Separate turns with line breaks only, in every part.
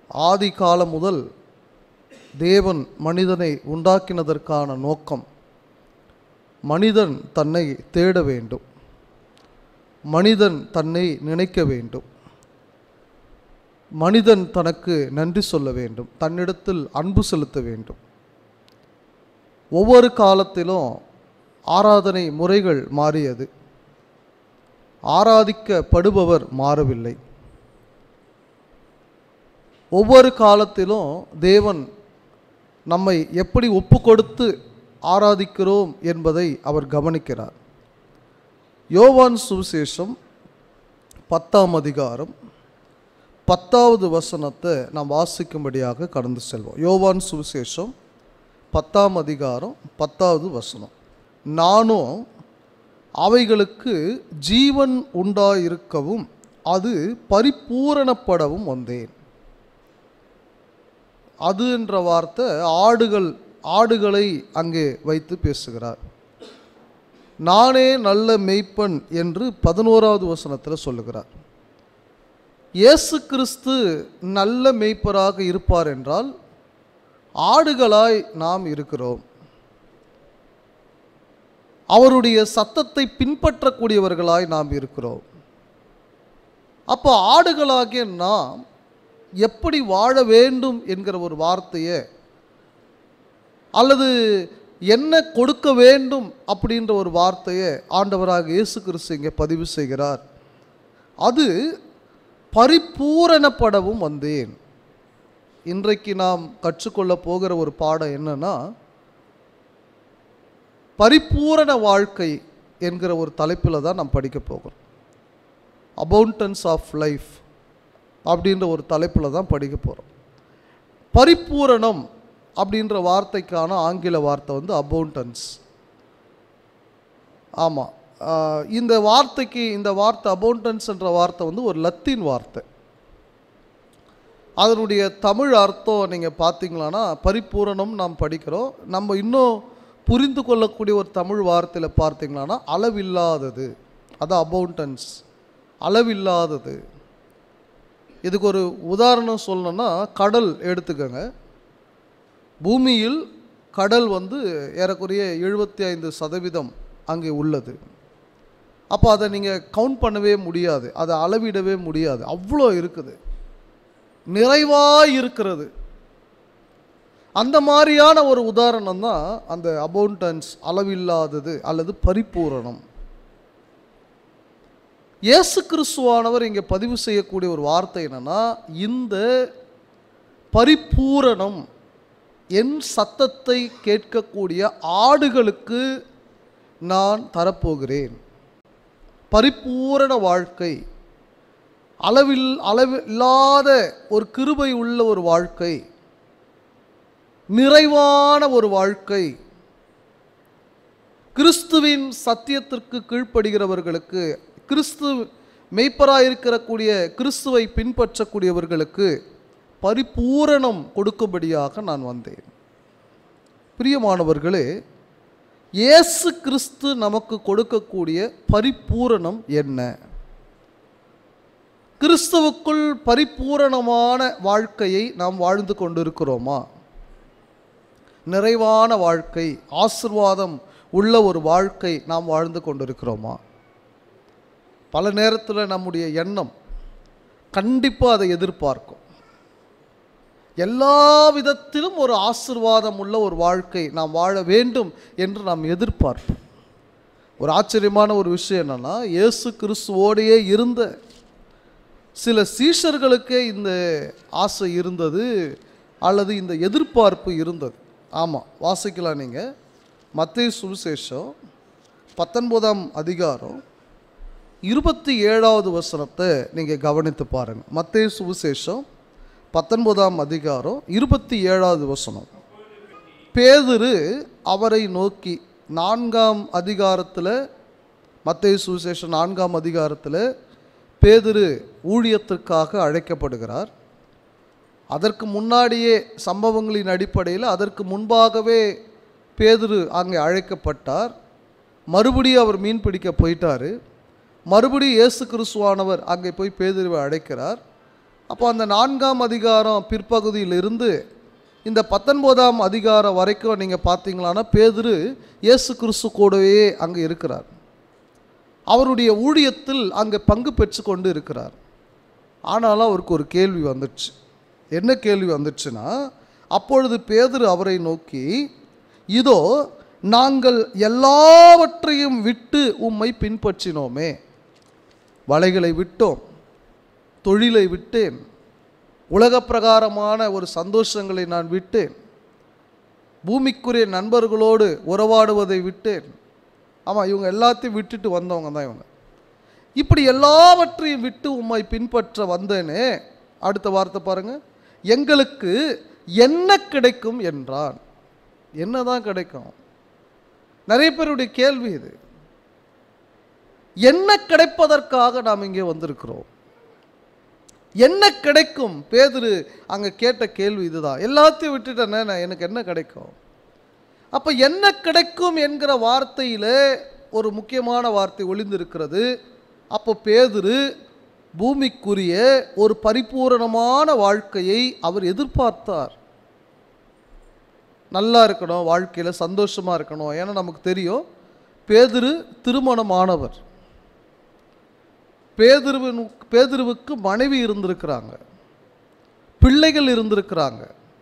ஆதி காலம் முதல் தேவன் மனிதனை உண்டாக்கினதற்கான நோக்கம் மனிதன் தன்னை தேட வேண்டும், மனிதன் தன்னை நினைக்க வேண்டும், மனிதன் தனக்கு நன்றி சொல்ல வேண்டும், தன்னிடத்தில் அன்பு செலுத்த வேண்டும். ஒவ்வொரு காலத்திலும் ஆராதனை முறைகள் மாறியது, ஆராதிக்கப்படுபவர் மாறவில்லை. ஒவ்வொரு காலத்திலும் தேவன் நம்மை எப்படி ஒப்பு கொடுத்து ஆராதிக்கிறோம் என்பதை அவர் கவனிக்கிறார். யோவான் சுவிசேஷம் 10ஆம் அதிகாரம் 10வது வசனத்தை நாம் வாசிக்கும்படியாக கடந்து செல்வோம். யோவான் சுவிசேஷம் 10ஆம் அதிகாரம் 10வது வசனம். நானும் அவைகளுக்கு ஜீவன் உண்டாயிருக்கவும் அது பரிபூரணப்படவும் வந்தேன். அது என்ற வார்த்தை ஆடுகளை அங்கே வைத்து பேசுகிறார். நானே நல்ல மேய்ப்பன் என்று 11வது வசனத்தில் சொல்லுகிறார். இயேசு கிறிஸ்து நல்ல மேய்ப்பராக இருப்பார் என்றால் ஆடுகளாய் நாம் இருக்கிறோம். அவருடைய சத்தத்தை பின்பற்றக்கூடியவர்களாய் நாம் இருக்கிறோம். அப்போ ஆடுகளாகிய நாம் எப்படி வாழ வேண்டும் என்கிற ஒரு வார்த்தையை அல்லது என்ன கொடுக்க வேண்டும் அப்படின்ற ஒரு வார்த்தையை ஆண்டவராக இயேசு கிறிஸ்து இங்கே பதிவு செய்கிறார். அது பரிபூரணப்படவும் வந்தேன். இன்றைக்கு நாம் கற்றுக்கொள்ள போகிற ஒரு பாடம் என்னன்னா, பரிபூரண வாழ்க்கை என்கிற ஒரு தலைப்பில் தான் நாம் படிக்க போகிறோம். அபவுண்டன்ஸ் ஆஃப் லைஃப் அப்படின்ற ஒரு தலைப்பில் தான் படிக்க போகிறோம். பரிபூரணம் அப்படின்ற வார்த்தைக்கான ஆங்கில வார்த்தை வந்து அபவுண்டன்ஸ். ஆமாம், இந்த வார்த்தை அபவுண்டன்ஸ் என்ற வார்த்தை வந்து ஒரு லத்தீன் வார்த்தை. அதனுடைய தமிழ் அர்த்தம் நீங்கள் பார்த்தீங்களான்னா, பரிபூரணம் நாம் படிக்கிறோம். நம்ம இன்னும் புரிந்து கொள்ளக்கூடிய ஒரு தமிழ் வார்த்தையில் பார்த்தீங்களான்னா அளவில்லாதது, அது அபவுண்டன்ஸ், அளவில்லாதது. இதுக்கு ஒரு உதாரணம் சொல்லணும்னா, கடல் எடுத்துக்கோங்க. பூமியில் கடல் வந்து ஏறக்குறைய 75% அங்கே உள்ளது. அப்போ அதை நீங்கள் கவுண்ட் பண்ணவே முடியாது, அதை அளவிடவே முடியாது, அவ்வளோ இருக்குது, நிறைவாக இருக்கிறது. அந்த மாதிரியான ஒரு உதாரணம் தான் அந்த அபவுண்டன்ஸ், அளவில்லாதது அல்லது பரிபூரணம். இயேசு கிறிஸ்துவானவர் இங்கே பதிவு செய்யக்கூடிய ஒரு வார்த்தை என்னன்னா, இந்த பரிபூரணம் என் சத்தத்தை கேட்கக்கூடிய ஆடுகளுக்கு நான் தரப்போகிறேன். பரிபூரண வாழ்க்கை, அளவில்லாத ஒரு கிருபை உள்ள ஒரு வாழ்க்கை, நிறைவான ஒரு வாழ்க்கை, கிறிஸ்துவின் சத்தியத்திற்கு கீழ்ப்படுகிறவர்களுக்கு, கிறிஸ்து மெய்ப்பராயிருக்கக்கூடிய கிறிஸ்துவை பின்பற்றக்கூடியவர்களுக்கு பரிபூரணம் கொடுக்கும்படியாக நான் வந்தேன். பிரியமானவர்களே, இயேசு கிறிஸ்து நமக்கு கொடுக்கக்கூடிய பரிபூரணம் என்ன? கிறிஸ்துவுக்குள் பரிபூரணமான வாழ்க்கையை நாம் வாழ்ந்து கொண்டிருக்கிறோமா? நிறைவான வாழ்க்கை, ஆசீர்வாதம் உள்ள ஒரு வாழ்க்கை நாம் வாழ்ந்து கொண்டிருக்கிறோமா? பல நேரத்தில் நம்முடைய எண்ணம் கண்டிப்பாக அதை எதிர்பார்க்கும். எல்லா விதத்திலும் ஒரு ஆசீர்வாதம் உள்ள ஒரு வாழ்க்கை நாம் வாழ வேண்டும் என்று நாம் எதிர்பார்ப்போம். ஒரு ஆச்சரியமான ஒரு விஷயம் என்னன்னா, இயேசு கிறிஸ்துவோடையே இருந்த சில சீஷர்களுக்கே இந்த ஆசை இருந்தது அல்லது இந்த எதிர்பார்ப்பு இருந்தது. ஆமாம், வாசிக்கலாம் நீங்கள். மத்தேயு சுவிசேஷம் 19ஆம் அதிகாரம் 27வது வசனத்தை நீங்கள் கவனித்து பாருங்கள். மத்தேயு சுவிசேஷம் 19ஆம் அதிகாரம் 27வது வசனம். பேதுரு அவரை நோக்கி, 4ஆம் அதிகாரத்தில், மத்தேயு சுவிசேஷம் 4ஆம் அதிகாரத்தில் பேதுரு ஊழியத்திற்காக அழைக்கப்படுகிறார். அதற்கு முன்னாடியே சம்பவங்களின் அடிப்படையில் அதற்கு முன்பாகவே பேதுரு அங்கே அழைக்கப்பட்டார். மறுபடியும் அவர் மீன் பிடிக்க போயிட்டார். மறுபடியும் இயேசு கிறிஸ்துவானவர் அங்கே போய் பேதுருவை அழைக்கிறார். அப்போ அந்த 4ஆம் அதிகாரம் பிற்பகுதியிலிருந்து இந்த 19ஆம் அதிகாரம் வரைக்கும் நீங்கள் பார்த்தீங்களான்னா பேதுரு இயேசு கிறிஸ்து கூடவே அங்கே இருக்கிறார். அவருடைய ஊழியத்தில் அங்கே பங்கு பெற்று கொண்டு இருக்கிறார். ஆனாலும் அவருக்கு ஒரு கேள்வி வந்துடுச்சு. என்ன கேள்வி வந்துடுச்சுன்னா, அப்பொழுது பேதுரு அவரை நோக்கி, இதோ நாங்கள் எல்லாவற்றையும் விட்டு உம்மை பின்பற்றினோமே. வலைகளை விட்டோம், தொழிலை விட்டேன், உலக பிரகாரமான ஒரு சந்தோஷங்களை நான் விட்டேன், பூமிக்குரிய நண்பர்களோடு உறவாடுவதை விட்டேன். ஆமாம், இவங்க எல்லாத்தையும் விட்டுட்டு வந்தவங்க தான் இவங்க. இப்படி எல்லாவற்றையும் விட்டு உம்மை பின்பற்ற வந்தேனே. அடுத்த வார்த்தை பாருங்க, எங்களுக்கு என்ன கிடைக்கும் என்றான். என்னதான் கிடைக்கும்? நிறைய பேருடைய கேள்வி இது. என்ன கிடைப்பதற்காக நாம் இங்கே வந்திருக்கிறோம்? என்ன கிடைக்கும்? பேதுரு அங்கே கேட்ட கேள்வி இதுதான். எல்லாத்தையும் விட்டுட்டேனே, எனக்கு என்ன கிடைக்கும்? அப்போ என்ன கிடைக்கும் என்கிற வார்த்தையில் ஒரு முக்கியமான வார்த்தை ஒளிந்திருக்கிறது. அப்போ பேதுரு பூமிக்குரிய ஒரு பரிபூரணமான வாழ்க்கையை அவர் எதிர்பார்த்தார். நல்லா இருக்கணும், வாழ்க்கையில் சந்தோஷமாக இருக்கணும். ஏன்னா நமக்கு தெரியும் பேதுரு திருமணமானவர். பேதுருவுக்கு மனைவி இருந்திருக்கிறாங்க, பிள்ளைகள் இருந்திருக்கிறாங்க.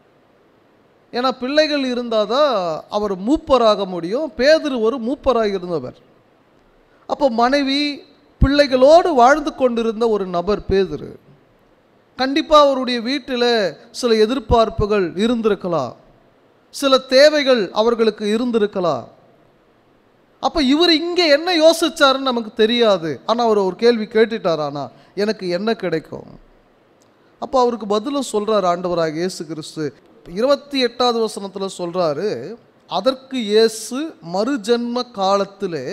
ஏன்னா பிள்ளைகள் இருந்தால் தான் அவர் மூப்பராக முடியும். பேதுரு ஒரு மூப்பராக இருந்தவர். அப்போ மனைவி பிள்ளைகளோடு வாழ்ந்து கொண்டிருந்த ஒரு நபர் பேதுரு. கண்டிப்பாக அவருடைய வீட்டில் சில எதிர்பார்ப்புகள் இருந்திருக்கலாம், சில தேவைகள் அவர்களுக்கு இருந்திருக்கலாம். அப்போ இவர் இங்கே என்ன யோசிச்சாருன்னு நமக்கு தெரியாது. ஆனால் அவர் ஒரு கேள்வி கேட்டுட்டார், ஆனால் எனக்கு என்ன கிடைக்கும்? அப்போ அவருக்கு பதிலும் சொல்கிறார் ஆண்டவராக இயேசு கிறிஸ்து. 28வது வசனத்தில் சொல்கிறாரு, அதற்கு இயேசு மறுஜன்ம காலத்திலே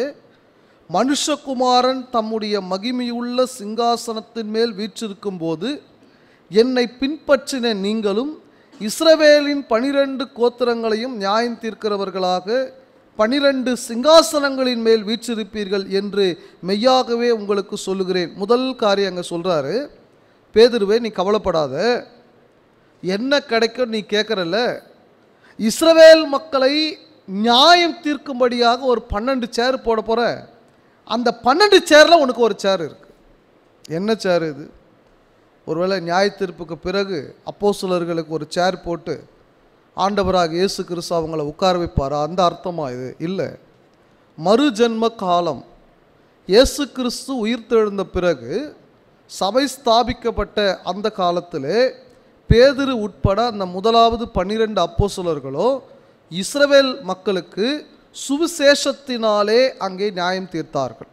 மனுஷகுமாரன் தம்முடைய மகிமையுள்ள சிங்காசனத்தின் மேல் வீற்றிருக்கும் போது என்னை பின்பற்றின நீங்களும் இஸ்ரவேலின் 12 கோத்திரங்களையும் நியாயம் தீர்க்கிறவர்களாக 12 சிங்காசனங்களின் மேல் வீற்றிருப்பீர்கள் என்று மெய்யாகவே உங்களுக்கு சொல்லுகிறேன். முதல் காரியம் அங்கே சொல்கிறாரு, பேதுருவே நீ கவலைப்படாத, என்ன கிடைக்கும் நீ கேட்குறல்ல, இஸ்ரவேல் மக்களை நியாயம் தீர்க்கும்படியாக ஒரு 12 சேர் போட போகிற. அந்த 12 சேரில் உனக்கு ஒரு சேர் இருக்குது. என்ன சேர் இது? ஒருவேளை நியாய தீர்ப்புக்கு பிறகு அப்போஸ்தலர்களுக்கு ஒரு சேர் போட்டு ஆண்டவராக இயேசு கிறிஸ்து அவங்கள உட்கார வைப்பார், அந்த அர்த்தமா இது? இல்லை. மறுஜன்ம காலம், இயேசு கிறிஸ்து உயிர்த்தெழுந்த பிறகு சபை ஸ்தாபிக்கப்பட்ட அந்த காலத்தில் பேதுரு உட்பட அந்த முதலாவது 12 அப்போஸ்தலர்களோ இஸ்ரவேல் மக்களுக்கு சுவிசேஷத்தினாலே அங்கே நியாயம் தீர்த்தார்கள்.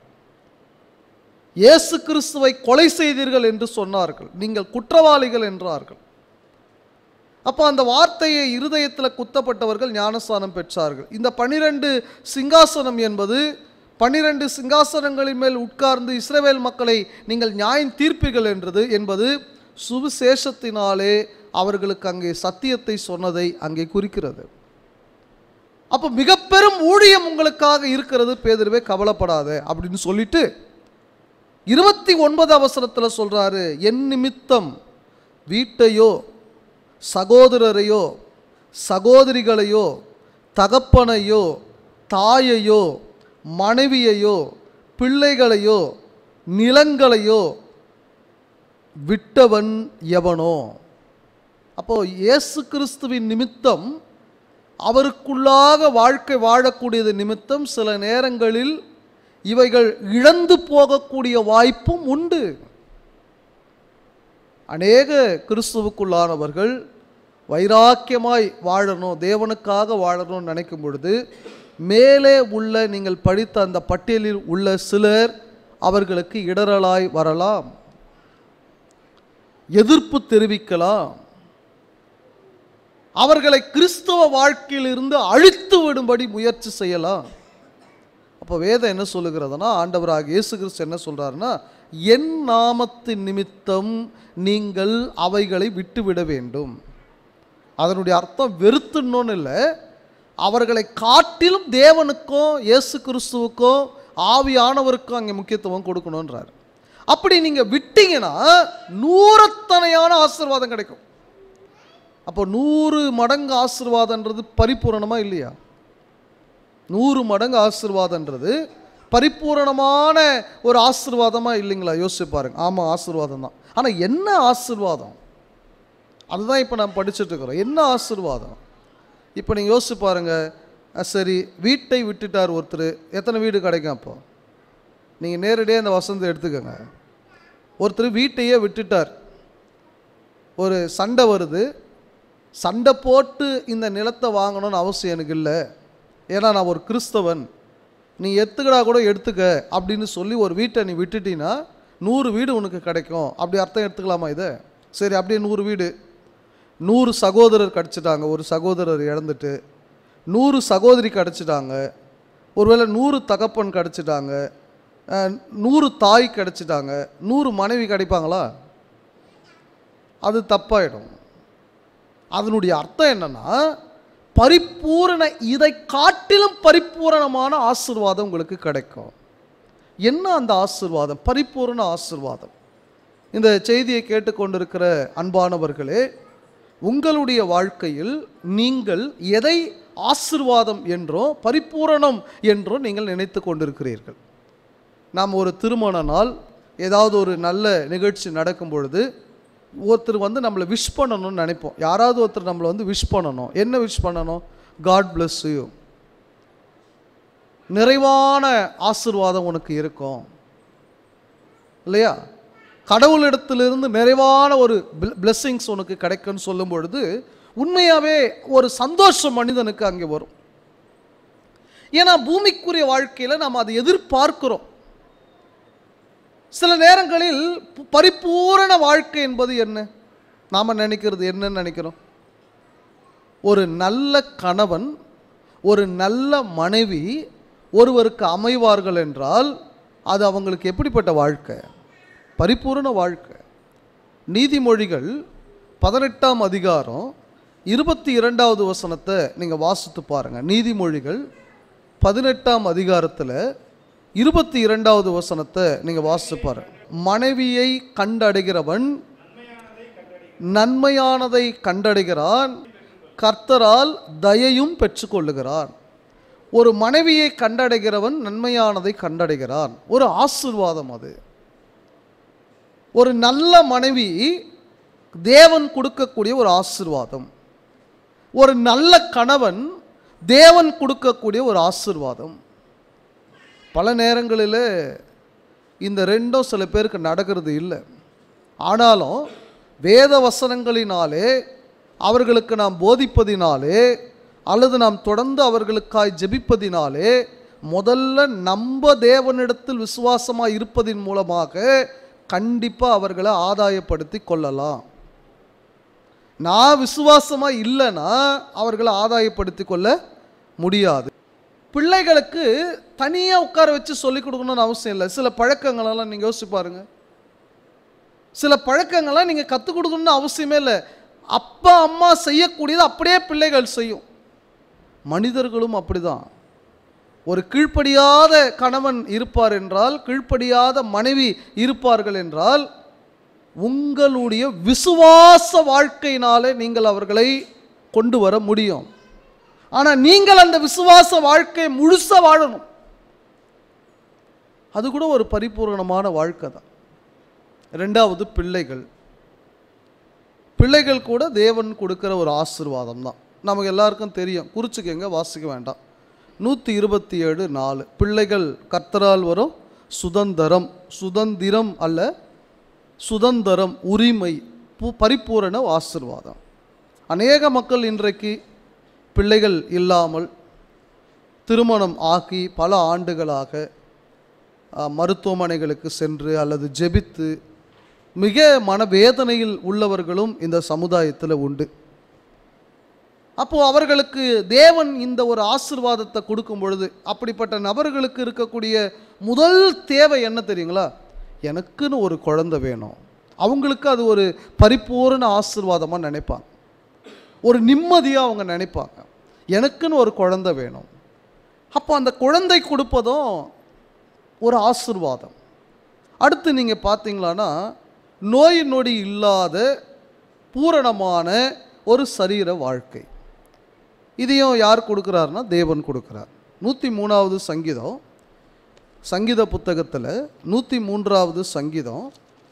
இயேசு கிறிஸ்துவை கொலை செய்தீர்கள் என்று சொன்னார்கள், நீங்கள் குற்றவாளிகள் என்றார்கள். அப்போ அந்த வார்த்தையை இருதயத்தில் குத்தப்பட்டவர்கள் ஞானஸ்நானம் பெற்றார்கள். இந்த 12 சிங்காசனம் என்பது 12 சிங்காசனங்களின் மேல் உட்கார்ந்து இஸ்ரவேல் மக்களை நீங்கள் நியாயம் தீர்ப்பீர்கள் என்பது சுவிசேஷத்தினாலே அவர்களுக்கு அங்கே சத்தியத்தை சொன்னதை அங்கே குறிக்கிறது. அப்போ மிக பெரும் ஊழியம் உங்களுக்காக இருக்கிறது பேதுருவே, கவலைப்படாத அப்படின்னு சொல்லிட்டு 29 வசனத்தில் சொல்றாரு, என் நிமித்தம் வீட்டையோ சகோதரரையோ சகோதரிகளையோ தகப்பனையோ தாயையோ மனைவியையோ பிள்ளைகளையோ நிலங்களையோ விட்டவன் எவனோ. அப்போ இயேசு கிறிஸ்துவின் நிமித்தம், அவருக்குள்ளாக வாழ்க்கை வாழக்கூடியது நிமித்தம் சில நேரங்களில் இவைகள் இழந்து போகக்கூடிய வாய்ப்பும் உண்டு. அநேக கிறிஸ்துவுக்குள்ளானவர்கள் வைராக்கியமாய் வாழணும், தேவனுக்காக வாழணும்னு நினைக்கும் பொழுது மேலே உள்ள நீங்கள் படித்த அந்த பட்டியலில் உள்ள சிலர் அவர்களுக்கு இடரலாய் வரலாம், எதிர்ப்பு தெரிவிக்கலாம், அவர்களை கிறிஸ்தவ வாழ்க்கையில் இருந்து அழித்து விடும்படி முயற்சி செய்யலாம். அப்போ வேதம் என்ன சொல்லுகிறதுனா, ஆண்டவராக இயேசு கிறிஸ்து என்ன சொல்றாருன்னா, என் நாமத்தின் நிமித்தம் நீங்கள் அவைகளை விட்டுவிட வேண்டும். அதனுடைய அர்த்தம் வெறுத்துன்னு இல்லை, அவர்களை காட்டிலும் தேவனுக்கும் இயேசு கிறிஸ்துவுக்கும் ஆவியானவருக்கும் அங்கே முக்கியத்துவம் கொடுக்கணுன்றார். அப்படி நீங்கள் விட்டீங்கன்னா 100 ஆசீர்வாதம் கிடைக்கும். அப்போ 100 மடங்கு ஆசீர்வாதன்றது பரிபூரணமா இல்லையா? 100 மடங்கு ஆசீர்வாதன்றது பரிபூரணமான ஒரு ஆசீர்வாதமா இல்லைங்களா? யோசிச்சு பாருங்க. ஆமாம், ஆசீர்வாதம் தான். ஆனால் என்ன ஆசீர்வாதம்? அதுதான் இப்போ நம்ம படிச்சுட்டு இருக்கிறோம். என்ன ஆசீர்வாதம்? இப்போ நீங்கள் யோசிச்சு பாருங்க. சரி, வீட்டை விட்டுட்டார் ஒருத்தர், எத்தனை வீடு கிடைக்கும்? அப்போ நீங்கள் நேரடியாக இந்த வசனத்தை எடுத்துக்கோங்க. ஒருத்தர் வீட்டையே விட்டுட்டார், ஒரு சண்டை வருது, சண்டை போட்டு இந்த நிலத்தை வாங்கணும்னு அவசியம் எனக்கு இல்லை, ஏன்னா நான் ஒரு கிறிஸ்தவன், நீ எடுத்துக்கடா கூட எடுத்துக்க அப்படின்னு சொல்லி ஒரு வீட்டை நீ விட்டுட்டீங்கன்னா 100 வீடு உனக்கு கிடைக்கும். அப்படி அர்த்தம் எடுத்துக்கலாமா இதை? சரி, அப்படியே 100 வீடு, 100 சகோதரர் கிடச்சிட்டாங்க, ஒரு சகோதரர் இழந்துட்டு 100 சகோதரி கிடச்சிட்டாங்க, ஒருவேளை 100 தகப்பன் கிடச்சிட்டாங்க, 100 தாய் கிடச்சிட்டாங்க, 100 மனைவி கிடைப்பாங்களா? அது தப்பாயிடும். அதனுடைய அர்த்தம் என்னன்னா, பரிபூரண, இதை காட்டிலும் பரிபூரணமான ஆசீர்வாதம் உங்களுக்கு கிடைக்கும். என்ன அந்த ஆசீர்வாதம்? பரிபூரண ஆசீர்வாதம். இந்த செய்தியை கேட்டுக்கொண்டிருக்கிற அன்பானவர்களே, உங்களுடைய வாழ்க்கையில் நீங்கள் எதை ஆசீர்வாதம் என்றோ பரிபூரணம் என்றோ நீங்கள் நினைத்து கொண்டிருக்கிறீர்கள்? நாம் ஒரு திருமண நாள், ஏதாவது ஒரு நல்ல நிகழ்ச்சி நடக்கும் பொழுது ஒருத்தர் வந்து நம்மளை விஷ் பண்ணணும்னு நினைப்போம். யாராவது ஒருத்தர் நம்மளை வந்து விஷ் பண்ணணும். என்ன விஷ் பண்ணணும்? காட் பிளஸ் யூ, நிறைவான ஆசீர்வாதம் உனக்கு இருக்கும் இல்லையா? கடவுளிடத்திலிருந்து நிறைவான ஒரு பிளெஸ்ஸிங்ஸ் உனக்கு கிடைக்கும்னு சொல்லும் பொழுது உண்மையாகவே ஒரு சந்தோஷம் மனிதனுக்கு அங்கே வரும். ஏன்னா பூமிக்குரிய வாழ்க்கையில் நாம் அதை எதிர்பார்க்கிறோம். சில நேரங்களில் பரிபூரண வாழ்க்கை என்பது என்ன? நாம் நினைக்கிறது என்னன்னு நினைக்கிறோம்? ஒரு நல்ல கணவன், ஒரு நல்ல மனைவி ஒருவருக்கு அமைவார்கள் என்றால் அது அவங்களுக்கு எப்படிப்பட்ட வாழ்க்கை? பரிபூரண வாழ்க்கை. நீதிமொழிகள் 18ஆம் அதிகாரம் 22வது வசனத்தை நீங்கள் வாசித்து பாருங்கள். நீதிமொழிகள் 18ஆம் அதிகாரத்தில் 22வது வசனத்தை நீங்கள் வாசித்து பாருங்கள். மனைவியை கண்டடைகிறவன் நன்மையானதை கண்டடைகிறான், கர்த்தரால் தயையும் பெற்றுக்கொள்ளுகிறான். ஒரு மனைவியை கண்டடைகிறவன் நன்மையானதை கண்டடைகிறான். ஒரு ஆசீர்வாதம் அது. ஒரு நல்ல மனைவி தேவன் கொடுக்கக்கூடிய ஒரு ஆசீர்வாதம். ஒரு நல்ல கணவன் தேவன் கொடுக்கக்கூடிய ஒரு ஆசீர்வாதம். பல நேரங்களில் இந்த ரெண்டும் சில பேருக்கு நடக்கிறது இல்லை. ஆனாலும் வேத வசனங்களினாலே அவர்களுக்கு நாம் போதிப்பதினாலே அல்லது நாம் தொடர்ந்து அவர்களுக்காய் ஜெபிப்பதினாலே முதல்ல நம்ம தேவனிடத்தில் விசுவாசமாக இருப்பதின் மூலமாக கண்டிப்பாக அவர்களை ஆதாயப்படுத்தி கொள்ளலாம். நான் விசுவாசமாக இல்லைன்னா அவர்களை ஆதாயப்படுத்தி கொள்ள முடியாது. பிள்ளைகளுக்கு தனியாக உட்கார வச்சு சொல்லிக் கொடுக்கணும்னு அவசியம் இல்லை. சில பழக்கங்களெல்லாம் நீங்கள் யோசிச்சு பாருங்க. சில பழக்கங்கள்லாம் நீங்கள் கற்றுக் கொடுக்கணும்னு அவசியமே இல்லை. அப்பா அம்மா செய்யக்கூடியது அப்படியே பிள்ளைகள் செய்யும். மனிதர்களும் அப்படிதான். ஒரு கீழ்ப்படியாத கணவன் இருப்பார் என்றால், கீழ்ப்படியாத மனைவி இருப்பார்கள் என்றால், உங்களுடைய விசுவாச வாழ்க்கையினாலே நீங்கள் அவர்களை கொண்டு வர முடியும். ஆனால் நீங்கள் அந்த விசுவாச வாழ்க்கையை முழுசா வாழணும். அது கூட ஒரு பரிபூரணமான வாழ்க்கை தான். ரெண்டாவது பிள்ளைகள். பிள்ளைகள் கூட தேவன் கொடுக்கிற ஒரு ஆசீர்வாதம் தான். நமக்கு எல்லாருக்கும் தெரியும், குறிச்சுக்கங்க, வாசிக்க வேண்டாம். 127:4 பிள்ளைகள் கர்த்தரால் வரும் சுதந்திரம். சுதந்திரம் அல்ல, சுதந்திரம், உரிமை, பரிபூரண ஆசீர்வாதம். அநேக மக்கள் இன்றைக்கு பிள்ளைகள் இல்லாமல் திருமணம் ஆகி பல ஆண்டுகளாக மருத்துவமனைகளுக்கு சென்று அல்லது ஜெபித்து மிக மனவேதனையில் உள்ளவர்களும் இந்த சமுதாயத்தில் உண்டு. அப்போது அவர்களுக்கு தேவன் இந்த ஒரு ஆசீர்வாதத்தை கொடுக்கும் பொழுது அப்படிப்பட்ட நபர்களுக்கு இருக்கக்கூடிய முதல் தேவை என்ன தெரியுங்களா? எனக்குன்னு ஒரு குழந்தை வேணும். அவங்களுக்கு அது ஒரு பரிபூரண ஆசீர்வாதமாக நினைப்பாங்க. ஒரு நிம்மதியாக அவங்க நினைப்பாங்க, எனக்குன்னு ஒரு குழந்தை வேணும். அப்போ அந்த குழந்தை கொடுப்பதும் ஒரு ஆசீர்வாதம். அடுத்து நீங்கள் பார்த்தீங்களான்னா நோய் நொடி இல்லாத பூரணமான ஒரு சரீர வாழ்க்கை. இதையும் யார் கொடுக்குறாருன்னா தேவன் கொடுக்குறார். 103வது சங்கீதம், சங்கீத புத்தகத்தில் 103வது சங்கீதம்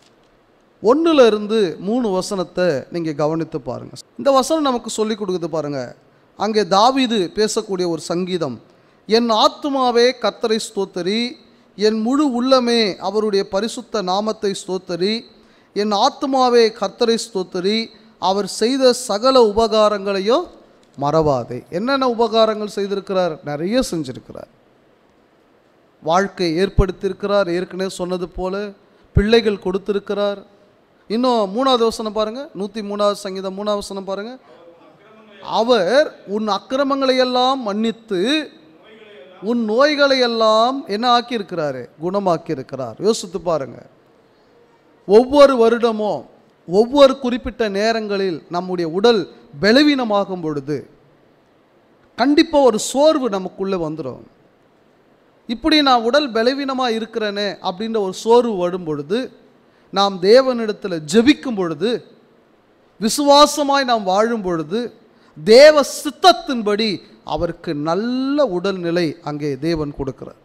1-3 வசனத்தை நீங்கள் கவனித்து பாருங்கள். இந்த வசனம் நமக்கு சொல்லி கொடுக்குது பாருங்கள். அங்கே தாவீது பேசக்கூடிய ஒரு சங்கீதம். என் ஆத்துமாவே கர்த்தரை ஸ்தோத்தரி, என் முழு உள்ளமே அவருடைய பரிசுத்த நாமத்தை ஸ்தோத்தரி, என் ஆத்துமாவே கர்த்தரை ஸ்தோத்தரி, அவர் செய்த சகல உபகாரங்களையும் மறவாதே. என்னென்ன உபகாரங்கள் செய்திருக்கிறார்? நிறைய செஞ்சிருக்கிறார். வாழ்க்கை ஏற்படுத்தியிருக்கிறார். ஏற்கனவே சொன்னது போல பிள்ளைகள் கொடுத்திருக்கிறார். இன்னும் 3வது வசனம் பாருங்கள், 103வது சங்கீதம் 3வது வசனம் பாருங்கள். அவர் உன் அக்கிரமங்களை எல்லாம் மன்னித்து உன் நோய்களை எல்லாம் என்ன ஆக்கியிருக்கிறாரு? குணமாக்கியிருக்கிறார். யோசித்து பாருங்க. ஒவ்வொரு வருடமும் ஒவ்வொரு குறிப்பிட்ட நேரங்களில் நம்முடைய உடல் பலவீனமாகும் பொழுது கண்டிப்பாக ஒரு சோர்வு நமக்குள்ளே வந்துடும். இப்படி நான் உடல் பலவீனமாக இருக்கிறேனே அப்படின்ற ஒரு சோர்வு வரும் பொழுது, நாம் தேவனிடத்தில் ஜெபிக்கும் பொழுது, விசுவாசமாய் நாம் வாழும் பொழுது, தேவ சித்தத்தின்படி அவருக்கு நல்ல உடல்நிலை அங்கே தேவன் கொடுக்கிறார்.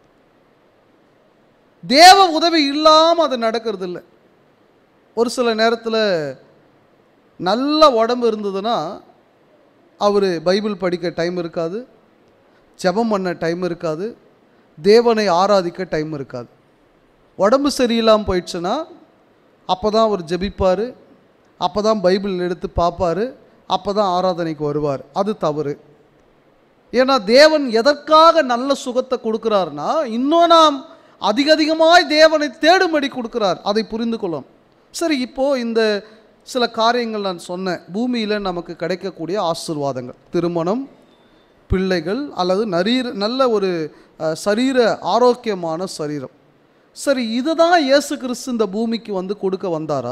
தேவ உதவி இல்லாமல் அது நடக்கிறது இல்லை. ஒரு சில நேரத்தில் நல்ல உடம்பு இருந்ததுன்னா அவர் பைபிள் படிக்க டைம் இருக்காது, ஜெபம் பண்ண டைம் இருக்காது, தேவனை ஆராதிக்க டைம் இருக்காது. உடம்பு சரியில்லாமல் போயிடுச்சுன்னா அப்போ தான் அவர் ஜெபிப்பார், அப்போ தான் பைபிள் எடுத்து பார்ப்பார், அப்போ தான் ஆராதனைக்கு வருவார். அது தவறு. ஏன்னா தேவன் எதற்காக நல்ல சுகத்தை கொடுக்குறாருன்னா, இன்னும் நாம் அதிகமாய் தேவனை தேடும்படி கொடுக்குறார். அதை புரிந்து கொள்ளணும். சரி, இப்போது இந்த சில காரியங்கள் நான் சொன்னேன். பூமியில் நமக்கு கிடைக்கக்கூடிய ஆசீர்வாதங்கள், திருமணம், பிள்ளைகள், அல்லது நல்ல ஒரு சரீர ஆரோக்கியமான சரீரம். சரி, இதுதான் இயேசு கிறிஸ்து இந்த பூமிக்கு வந்து கொடுக்க வந்தாரா?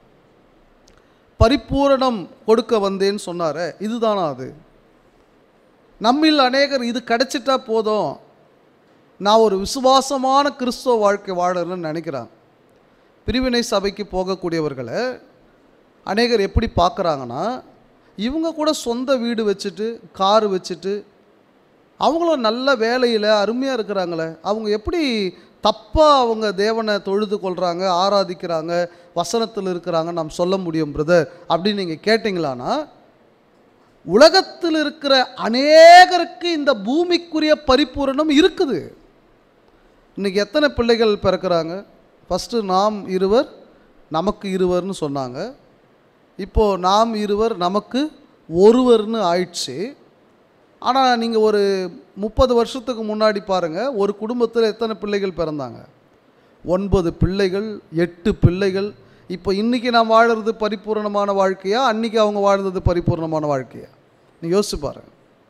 பரிபூரணம் கொடுக்க வந்தேன்னு சொன்னாரே, இதுதானா அது? நம்மில் அநேகர் இது கிடைச்சிட்டா போதும், நான் ஒரு விசுவாசமான கிறிஸ்துவ வாழ்க்கை வாழணும்னு நினைக்கிறாங்க. பிரிவினை சபைக்கு போகக்கூடியவர்களை அநேகர் எப்படி பார்க்குறாங்கன்னா, இவங்க கூட சொந்த வீடு வச்சுட்டு, காரு வச்சுட்டு, அவங்களும் நல்ல வேலையில் அருமையாக இருக்கிறாங்களே, அவங்க எப்படி தப்பாக அவங்க தேவனை தொழுது கொள்கிறாங்க, ஆராதிக்கிறாங்க, வசனத்தில் இருக்கிறாங்க நாம் சொல்ல முடியும் பிரதர் அப்படின்னு நீங்கள் கேட்டிங்களான்னா, உலகத்தில் இருக்கிற அநேகருக்கு இந்த பூமிக்குரிய பரிபூரணம் இருக்குது. இன்றைக்கி எத்தனை பிள்ளைகள் பிறக்கிறாங்க? ஃபஸ்ட்டு நாம் இருவர் நமக்கு இருவர்னு சொன்னாங்க. இப்போது நாம் இருவர் நமக்கு ஒருவர்னு ஆயிடுச்சு. ஆனால் நீங்கள் ஒரு 30 வருஷத்துக்கு முன்னாடி பாருங்கள், ஒரு குடும்பத்தில் எத்தனை பிள்ளைகள் பிறந்தாங்க? 9 பிள்ளைகள், 8 பிள்ளைகள். இப்போ இன்றைக்கி நாம் வாழறது பரிபூர்ணமான வாழ்க்கையா, அன்றைக்கி அவங்க வாழ்ந்தது பரிபூர்ணமான வாழ்க்கையா? நீ யோசிச்சு பாருங்க.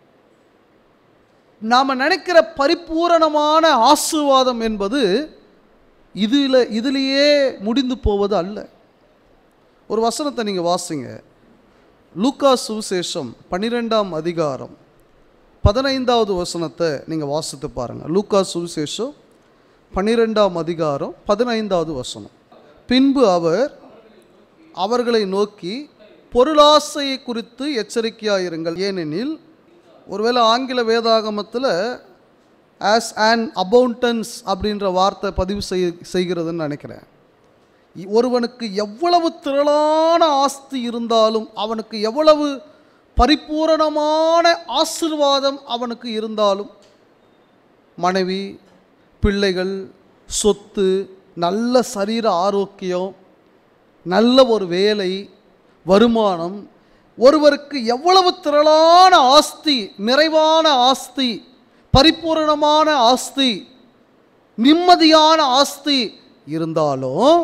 நாம் நினைக்கிற பரிபூரணமான ஆசீர்வாதம் என்பது இதிலேயே முடிந்து போவது அல்ல. ஒரு வசனத்தை நீங்கள் வாசிங்க. லூக்கா சுவிசேஷம் 12ஆம் அதிகாரம் 15வது வசனத்தை நீங்கள் வாசித்து பாருங்கள். லூக்கா சுவிசேஷம் 12ஆம் அதிகாரம் 15வது வசனம். பின்பு அவர் அவர்களை நோக்கி, பொருளாசையை குறித்து எச்சரிக்கையாயிருங்கள், ஏனெனில், ஒருவேளை ஆங்கில வேதாகமத்தில் ஆஸ் அன் அபவுண்டன்ஸ் அப்படின்ற வார்த்தை பதிவு செய்கிறதுன்னு நினைக்கிறேன். ஒருவனுக்கு எவ்வளவு திரளான ஆஸ்தி இருந்தாலும், அவனுக்கு எவ்வளவு பரிபூரணமான ஆசீர்வாதம் அவனுக்கு இருந்தாலும், மனைவி, பிள்ளைகள், சொத்து, நல்ல சரீர ஆரோக்கியம், நல்ல ஒரு வேலை, வருமானம், ஒருவருக்கு எவ்வளவு திரளான ஆஸ்தி, நிறைவான ஆஸ்தி, பரிபூரணமான ஆஸ்தி, நிம்மதியான ஆஸ்தி இருந்தாலும்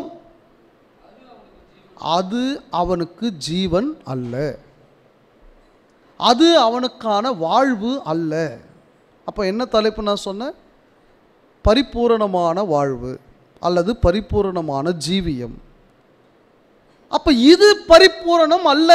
அது அவனுக்கு ஜீவன் அல்ல, அது அவனுக்கான வாழ்வு அல்ல. அப்போ என்ன தலைப்பு நான் சொன்னேன்? பரிபூரணமான வாழ்வு அல்லது பரிபூரணமான ஜீவியம். அப்போ இது பரிபூரணம் அல்ல.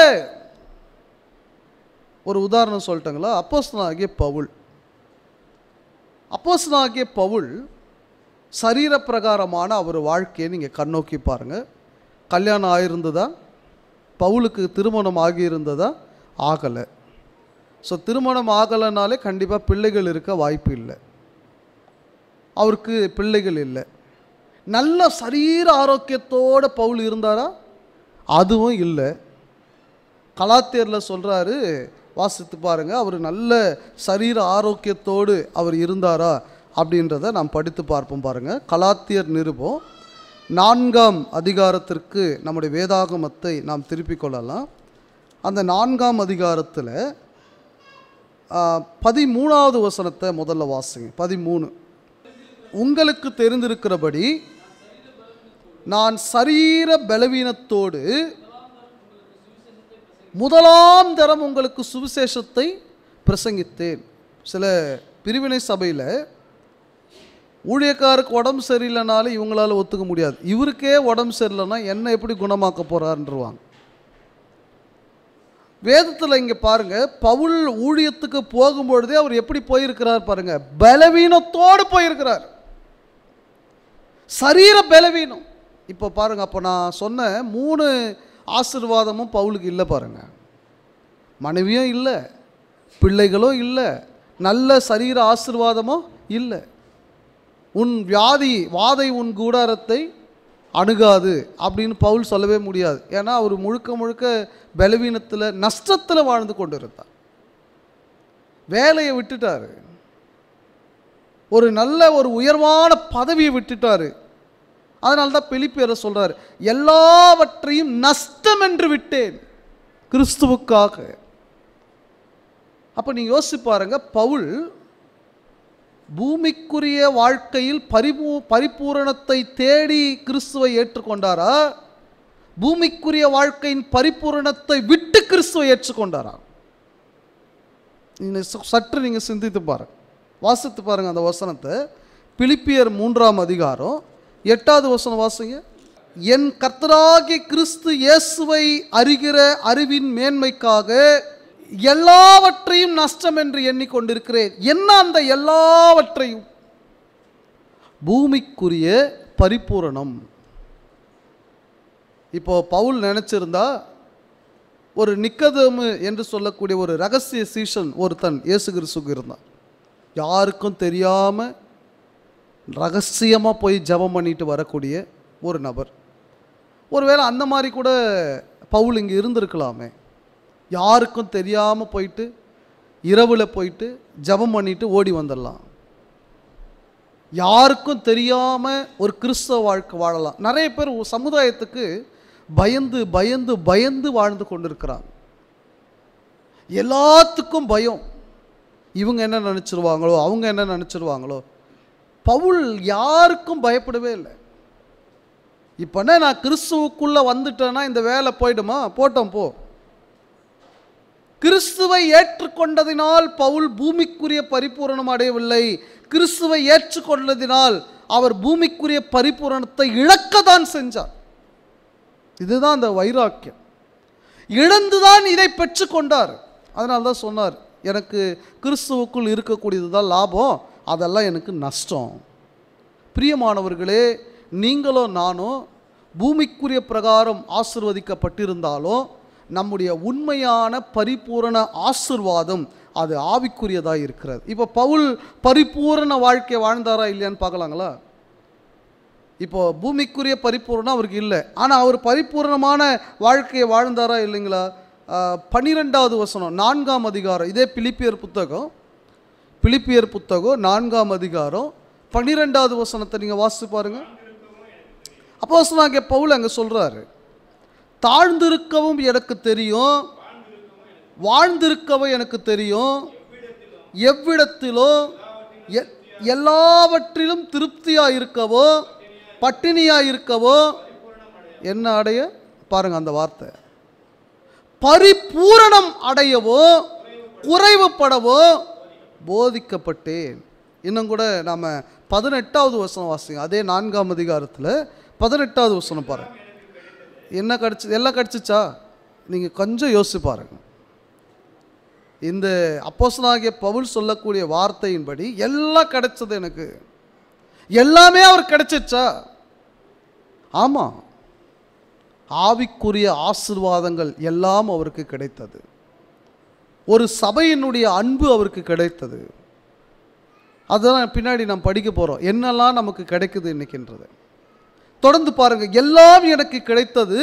ஒரு உதாரணம் சொல்லட்டுங்களா? அப்போஸ்தலனாகிய பவுல் சரீர பிரகாரமான அவர் வாழ்க்கையை நீங்கள் கண்ணோக்கி பாருங்கள். கல்யாணம் ஆகியிருந்ததா? பவுலுக்கு திருமணம் ஆகியிருந்ததா? ஆகலை. ஸோ திருமணம் ஆகலைனாலே கண்டிப்பாக பிள்ளைகள் இருக்க வாய்ப்பு இல்லை. அவருக்கு பிள்ளைகள் இல்லை. நல்ல சரீர ஆரோக்கியத்தோடு பவுல் இருந்தாரா? அதுவும் இல்லை. கலாத்தியரில் சொல்கிறாரு, வாசித்து பாருங்கள், அவர் நல்ல சரீர ஆரோக்கியத்தோடு அவர் இருந்தாரா அப்படின்றத நாம் படித்து பார்ப்போம். பாருங்கள், கலாத்தியர் நிருபம் 4ஆம் அதிகாரத்திற்கு நம்முடைய வேதாகமத்தை நாம் திருப்பிக் கொள்ளலாம். அந்த 4ஆம் அதிகாரத்தில் 13வது வசனத்தை முதல்ல வாசிங்க. 13. உங்களுக்கு தெரிந்திருக்கிறபடி நான் சரீர பலவீனத்தோடு முதலாம் தரம் உங்களுக்கு சுவிசேஷத்தை பிரசங்கித்தேன். சில பிரிவினை சபையில் ஊழியக்காருக்கு உடம்பு சரியில்லைனாலும் இவங்களால ஒத்துக்க முடியாது. இவருக்கே உடம்பு சரியில்லைன்னா என்ன எப்படி குணமாக்க போகிறாருன்றவாங்க. வேதத்தில் இங்கே பாருங்கள், பவுல் ஊழியத்துக்கு போகும்பொழுதே அவர் எப்படி போயிருக்கிறார் பாருங்கள், பலவீனத்தோடு போயிருக்கிறார். சரீர பலவீனம். இப்போ பாருங்கள், அப்போ நான் சொன்ன 3 ஆசீர்வாதமும் பவுலுக்கு இல்லை பாருங்கள். மனைவியும் இல்லை, பிள்ளைகளும் இல்லை, நல்ல சரீர ஆசீர்வாதமும் இல்லை. உன் வாதை உன் கூடாரத்தை அணுகாது அப்படின்னு பவுல் சொல்லவே முடியாது. ஏன்னா அவர் முழுக்க முழுக்க பலவீனத்தில் நஷ்டத்தில் வாழ்ந்து கொண்டு இருந்தார். வேலையை விட்டுட்டார், ஒரு நல்ல ஒரு உயர்வான பதவியை விட்டுட்டார். அதனால தான் பிலிப்பியரை சொல்கிறார், எல்லாவற்றையும் நஷ்டம் என்று விட்டேன் கிறிஸ்துவுக்காக. அப்போ நீங்கள் யோசிச்சு பாருங்க, பவுல் பூமிக்குரிய வாழ்க்கையில் பரிபூரணத்தை தேடி கிறிஸ்துவை ஏற்றுக்கொண்டாரா? பூமிக்குரிய வாழ்க்கையின் பரிபூரணத்தை விட்டு கிறிஸ்துவை ஏற்றுக்கொண்டாரா? சற்று நீங்கள் சிந்தித்து பாருங்க, வாசித்து பாருங்க அந்த வசனத்தை. பிலிப்பியர் 3ஆம் அதிகாரம் 8வது வசனம் வாசிங்க. என் கர்த்தராகிய கிறிஸ்து இயேசுவை அறிகிற அறிவின் மேன்மைக்காக எல்லாவற்றையும் நஷ்டம் என்று எண்ணிக்கொண்டிருக்கிறேன். என்ன அந்த எல்லாவற்றையும்? பூமிக்குரிய பரிபூரணம். இப்போ பவுல் நினைச்சிருந்தா ஒரு நிக்கதேமு என்று சொல்லக்கூடிய ஒரு ரகசிய சீஷன் ஒருத்தன் இயேசு கிறிஸ்துவுக்கு இருந்தான். யாருக்கும் தெரியாமல் ரகசியமாக போய் ஜெபம் பண்ணிட்டு வரக்கூடிய ஒரு நபர். ஒருவேளை அந்த மாதிரி கூட பவுல் இங்கே இருந்திருக்கலாமே. யாருக்கும் தெரியாமல் போயிட்டு இரவில் போயிட்டு ஜெபம் பண்ணிட்டு ஓடி வந்துடலாம். யாருக்கும் தெரியாமல் ஒரு கிறிஸ்தவ வாழ்க்கை வாழலாம். நிறைய பேர் சமுதாயத்துக்கு பயந்து பயந்து பயந்து வாழ்ந்து கொண்டிருக்கிறாங்க. எல்லாத்துக்கும் பயம். இவங்க என்ன நினச்சிருவாங்களோ, அவங்க என்ன நினச்சிருவாங்களோ. பவுல் யாருக்கும் பயப்படவே இல்லை. இப்போனா நான் கிறிஸ்துவுக்குள்ளே வந்துட்டேன்னா இந்த வேலை போயிடுமா? போட்டோம் போ. கிறிஸ்துவை ஏற்றுக்கொண்டதினால் பவுல் பூமிக்குரிய பரிபூரணம் அடையவில்லை. கிறிஸ்துவை ஏற்றுக்கொண்டதினால் அவர் பூமிக்குரிய பரிபூரணத்தை இழக்கத்தான் செஞ்சார். இதுதான் அந்த வைராக்கியம். இழந்துதான் இதை பெற்றுக்கொண்டார். அதனால தான் சொன்னார், எனக்கு கிறிஸ்துவுக்குள் இருக்கக்கூடியது தான் லாபம், அதெல்லாம் எனக்கு நஷ்டம். பிரியமானவர்களே, நீங்களோ நானோ பூமிக்குரிய பிரகாரம் ஆசீர்வதிக்கப்பட்டிருந்தாலும் நம்முடைய உண்மையான பரிபூரண ஆசீர்வாதம் அது ஆவிக்குரியதாக இருக்கிறது. இப்போ பவுல் பரிபூரண வாழ்க்கையை வாழ்ந்தாரா இல்லையான்னு பார்க்கலாங்களா? இப்போ பூமிக்குரிய பரிபூரணம் அவருக்கு இல்லை, ஆனால் அவர் பரிபூரணமான வாழ்க்கையை வாழ்ந்தாரா இல்லைங்களா? 12வது வசனம் 4ஆம் அதிகாரம், இதே பிலிப்பியர் புத்தகம் 4ஆம் அதிகாரம் 12வது வசனத்தை நீங்கள் வாசித்து பாருங்க. அப்போஸ்தலனாகிய பவுல் அங்கே சொல்கிறாரு, தாழ்ந்திருக்கவும் எனக்கு தெரியும், வாழ்ந்திருக்கவும் எனக்கு தெரியும், எவ்விடத்திலோ எல்லாவற்றிலும் திருப்தியாக இருக்கவோ பட்டினியாக இருக்கவோ என்ன அடைய, பாருங்க அந்த வார்த்தை, பரிபூரணம் அடையவோ குறைவுபடவோ போதிக்கப்பட்டேன். இன்னும் கூட நாம் 18வது வசனம் வாசிங்க. அதே 4ஆம் அதிகாரத்தில் 18வது வசனம் பாருங்க. என்ன கிடச்சி? எல்லாம் கிடச்சிச்சா? நீங்கள் கொஞ்சம் யோசிச்சு பாருங்க. இந்த அப்போஸ்தலனாகிய பவுல் சொல்லக்கூடிய வார்த்தையின்படி எல்லாம் கிடைச்சது எனக்கு. எல்லாமே அவர் கிடைச்சிச்சா? ஆமா, ஆவிக்குரிய ஆசீர்வாதங்கள் எல்லாம் அவருக்கு கிடைத்தது. ஒரு சபையினுடைய அன்பு அவருக்கு கிடைத்தது. அதெல்லாம் பின்னாடி நாம் படிக்க போகிறோம், என்னெல்லாம் நமக்கு கிடைக்குது இன்னைக்குன்றது. தொடர்ந்து பாருங்க. எல்லாம் எனக்கு கிடைத்தது,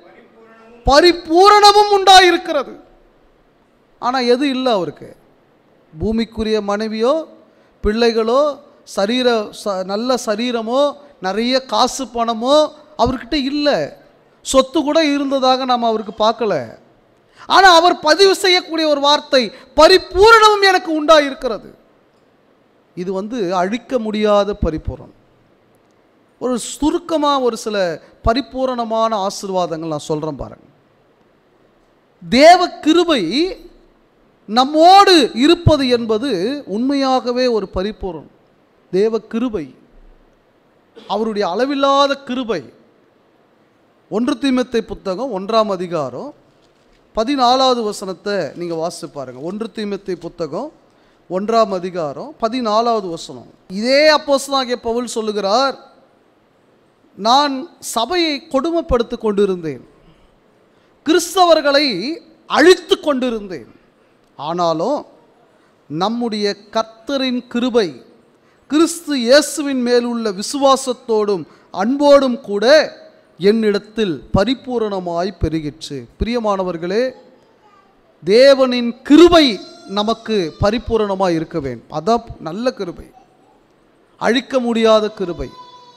பரிபூரணமும் உண்டாயிருக்கிறது. ஆனால் எது இல்லை அவருக்கு? பூமிக்குரிய மனைவியோ பிள்ளைகளோ நல்ல சரீரமோ நிறைய காசு பணமோ அவர்கிட்ட இல்லை. சொத்து கூட இருந்ததாக நாம் அவருக்கு பார்க்கல. ஆனால் அவர் பதிவு செய்யக்கூடிய ஒரு வார்த்தை, பரிபூரணமும் எனக்கு உண்டாயிருக்கிறது. இது அழிக்க முடியாத பரிபூரணம். ஒரு சுருக்கமாக ஒரு சில பரிபூரணமான ஆசீர்வாதங்கள் நான் சொல்கிறேன் பாருங்க. தேவ கிருபை நம்மோடு இருப்பது என்பது உண்மையாகவே ஒரு பரிபூரணம். தேவ கிருபை, அவருடைய அளவில்லாத கிருபை. 1 தீமோத்தேயு புத்தகம் 1ஆம் அதிகாரம் 14வது வசனத்தை நீங்கள் வாசித்து பாருங்க. 1 தீமோத்தேயு புத்தகம் 1ஆம் அதிகாரம் 14வது வசனம். இதே அப்போஸ்தலனாகிய பவுல் சொல்லுகிறார், நான் சபையை கொடுமைப்படுத்தி கொண்டிருந்தேன், கிறிஸ்தவர்களை அழித்து கொண்டிருந்தேன். ஆனாலும் நம்முடைய கர்த்தரின் கிருபை கிறிஸ்து இயேசுவின் மேலுள்ள விசுவாசத்தோடும் அன்போடும் கூட என்னிடத்தில் பரிபூரணமாய் பெருகிற்று. பிரியமானவர்களே, தேவனின் கிருபை நமக்கு பரிபூரணமாய் இருக்க வேண்டும். அதான் நல்ல கிருபை, அழிக்க முடியாத கிருபை.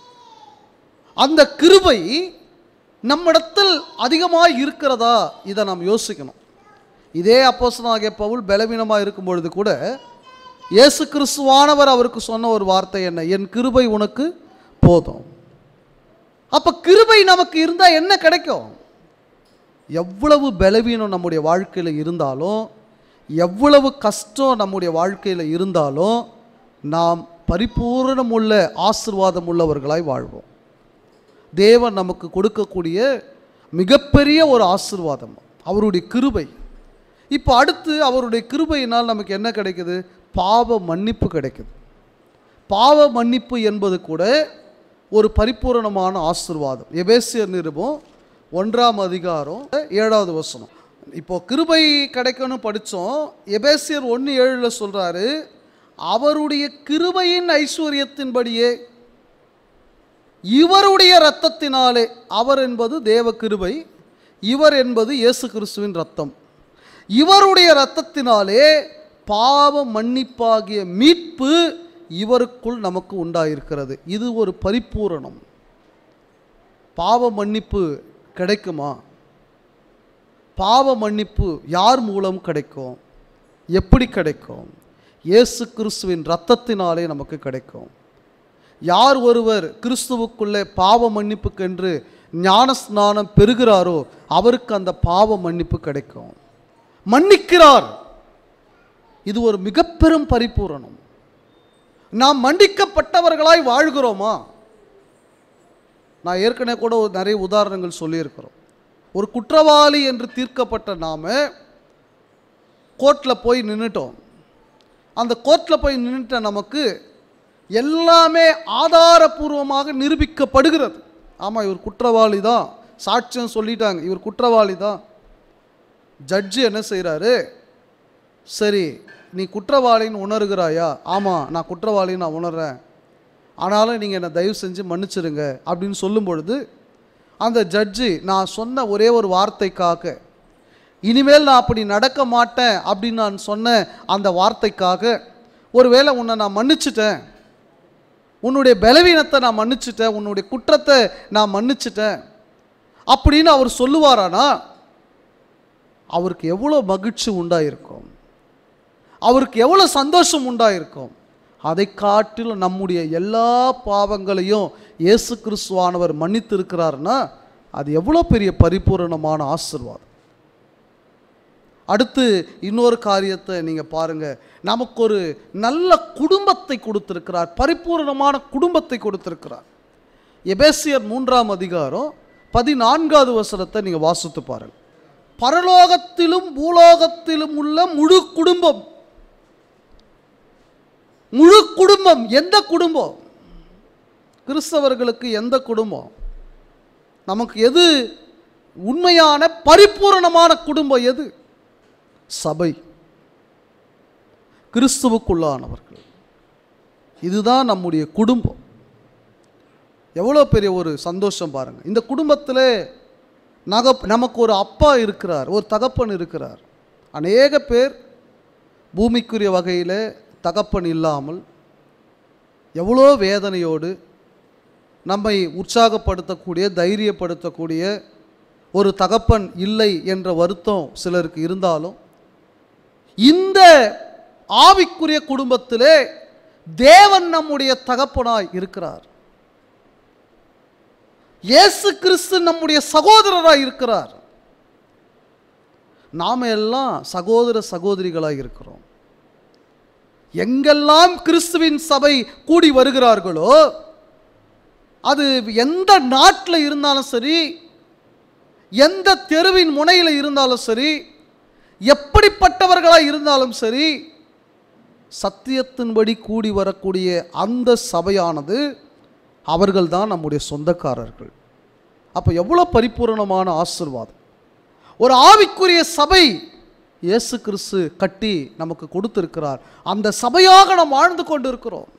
அந்த கிருபை நம்மிடத்தில் அதிகமாய் இருக்கிறதா? இதை நாம் யோசிக்கணும். இதே அப்போஸ்தலனாகிய பவுல் பலவீனமாக இருக்கும் பொழுது கூட இயேசு கிறிஸ்துவானவர் அவருக்கு சொன்ன ஒரு வார்த்தை என்ன? என் கிருபை உனக்கு போதும். அப்போ கிருபை நமக்கு இருந்தால் என்ன கிடைக்கும்? எவ்வளவு பலவீனம் நம்முடைய வாழ்க்கையில் இருந்தாலும், எவ்வளவு கஷ்டம் நம்முடைய வாழ்க்கையில் இருந்தாலும், நாம் பரிபூரணம் உள்ள ஆசீர்வாதம் உள்ளவர்களாய் வாழ்வோம். தேவன் நமக்கு கொடுக்கக்கூடிய மிகப்பெரிய ஒரு ஆசீர்வாதம் அவருடைய கிருபை. இப்போ அடுத்து அவருடைய கிருபையினால் நமக்கு என்ன கிடைக்குது? பாவ மன்னிப்பு கிடைக்குது. பாவ மன்னிப்பு என்பது கூட ஒரு பரிபூரணமான ஆசீர்வாதம். எபேசியர் நிருபம் 1ஆம் அதிகாரம் 7வது வசனம். இப்போ கிருபை கிடைக்கணும் படித்தோம். எபேசியர் 1:7 சொல்கிறாரு, அவருடைய கிருபையின் ஐஸ்வர்யத்தின்படியே இவருடைய இரத்தத்தினாலே. அவர் என்பது தேவ கிருபை, இவர் என்பது இயேசு கிறிஸ்துவின் இரத்தம். இவருடைய இரத்தத்தினாலே பாவ மன்னிப்பாகிய மீட்பு இவருக்குள் நமக்கு உண்டாயிருக்கிறது. இது ஒரு பரிபூரணம். பாவ மன்னிப்பு கிடைக்குமா? பாவ மன்னிப்பு யார் மூலம் கிடைக்கும்? எப்படி கிடைக்கும்? இயேசு கிறிஸ்துவின் இரத்தத்தினாலே நமக்கு கிடைக்கும். யார் ஒருவர் கிறிஸ்துவுக்குள்ளே பாவ மன்னிப்புக்கென்று ஞான ஸ்நானம் பெறுகிறாரோ அவருக்கு அந்த பாவ மன்னிப்பு கிடைக்கும். மன்னிக்கிறார். இது ஒரு மிக பெரும் பரிபூரணம். நாம் மன்னிக்கப்பட்டவர்களாய் வாழ்கிறோமா? நான் ஏற்கனவே கூட நிறைய உதாரணங்கள் சொல்லியிருக்கிறோம். ஒரு குற்றவாளி என்று தீர்க்கப்பட்ட நாம கோர்ட்டில் போய் நின்றுட்டோம். அந்த கோர்ட்டில் போய் நின்றுட்ட நமக்கு எல்லாமே ஆதாரபூர்வமாக நிரூபிக்கப்படுகிறது. ஆமாம், இவர் குற்றவாளி தான், சாட்சியம் சொல்லிட்டாங்க, இவர் குற்றவாளி தான். ஜட்ஜு என்ன செய்கிறாரு? சரி, நீ குற்றவாளின்னு உணர்கிறாயா? ஆமாம், நான் குற்றவாளின்னு நான் உணர்றேன், ஆனாலும் நீங்கள் என்னை தயவு செஞ்சு மன்னிச்சிடுங்க அப்படின்னு சொல்லும் பொழுது அந்த ஜட்ஜு நான் சொன்ன ஒரே ஒரு வார்த்தைக்காக, இனிமேல் நான் அப்படி நடக்க மாட்டேன் அப்படின்னு நான் சொன்ன அந்த வார்த்தைக்காக, ஒருவேளை உன்னை நான் மன்னிச்சிட்டேன், உன்னுடைய பலவீனத்தை நான் மன்னிச்சிட்டேன், உன்னுடைய குற்றத்தை நான் மன்னிச்சிட்டேன் அப்படின்னு அவர் சொல்லுவாரானா அவருக்கு எவ்வளோ மகிழ்ச்சி உண்டாயிருக்கும், அவருக்கு எவ்வளோ சந்தோஷம் உண்டாயிருக்கும். அதை காட்டிலும் நம்முடைய எல்லா பாவங்களையும் இயேசு கிறிஸ்துவானவர் மன்னித்து இருக்கிறார்னா அது எவ்வளோ பெரிய பரிபூரணமான ஆசீர்வாதம். அடுத்து இன்னொரு காரியத்தை நீங்கள் பாருங்கள். நமக்கு ஒரு நல்ல குடும்பத்தை கொடுத்திருக்கிறார், பரிபூரணமான குடும்பத்தை கொடுத்திருக்கிறார். எபேசியர் 3ஆம் அதிகாரம் 14வது வசனத்தை நீங்கள் வாசித்து பாருங்கள். பரலோகத்திலும் பூலோகத்திலும் உள்ள முழு குடும்பம். முழு குடும்பம். எந்த குடும்பம்? கிறிஸ்தவர்களுக்கு எந்த குடும்பம்? நமக்கு எது உண்மையான பரிபூரணமான குடும்பம்? எது? சபை, கிறிஸ்துவுக்குள்ளானவர்கள். இதுதான் நம்முடைய குடும்பம். எவ்வளோ பெரிய ஒரு சந்தோஷம் பாருங்கள். இந்த குடும்பத்தில் நமக்கு ஒரு அப்பா இருக்கிறார், ஒரு தகப்பன் இருக்கிறார். அநேக பேர் பூமிக்குரிய வகையில் தகப்பன் இல்லாமல் எவ்வளோ வேதனையோடு நம்மை உற்சாகப்படுத்தக்கூடிய, தைரியப்படுத்தக்கூடிய ஒரு தகப்பன் இல்லை என்ற வருத்தம் சிலருக்கு இருந்தாலும், இந்த ஆவிக்குரிய குடும்பத்திலே தேவன் நம்முடைய தகப்பனாய் இருக்கிறார். இயேசு கிறிஸ்து நம்முடைய சகோதரராய் இருக்கிறார். நாம எல்லாம் சகோதர சகோதரிகளாய் இருக்கிறோம். எங்கெல்லாம் கிறிஸ்துவின் சபை கூடி வருகிறார்களோ, அது எந்த நாட்டில் இருந்தாலும் சரி, எந்த தெருவின் முனையில் இருந்தாலும் சரி, எப்படிப்பட்டவர்களாக இருந்தாலும் சரி, சத்தியத்தின்படி கூடி வரக்கூடிய அந்த சபையானது அவர்கள்தான் நம்முடைய சொந்தக்காரர்கள். அப்போ எவ்வளோ பரிபூரணமான ஆசீர்வாதம்! ஒரு ஆவிக்குரிய சபை இயேசு கிறிஸ்து கட்டி நமக்கு கொடுத்திருக்கிறார். அந்த சபையாக நாம் வாழ்ந்து கொண்டு இருக்கிறோம்.